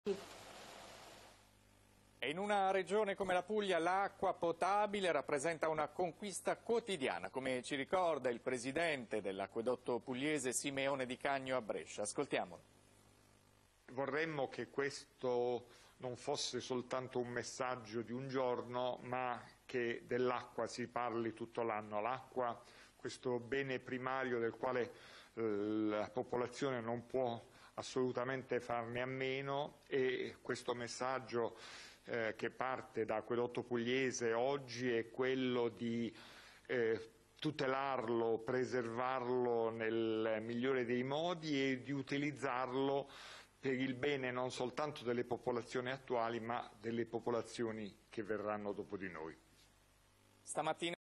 E in una regione come la Puglia l'acqua potabile rappresenta una conquista quotidiana, come ci ricorda il presidente dell'acquedotto pugliese Simeone Di Cagno a Brescia. Ascoltiamolo. Vorremmo che questo non fosse soltanto un messaggio di un giorno, ma che dell'acqua si parli tutto l'anno. L'acqua, questo bene primario del quale la popolazione non può assolutamente farne a meno, e questo messaggio che parte da Acquedotto Pugliese oggi è quello di tutelarlo, preservarlo nel migliore dei modi e di utilizzarlo per il bene non soltanto delle popolazioni attuali, ma delle popolazioni che verranno dopo di noi. Stamattina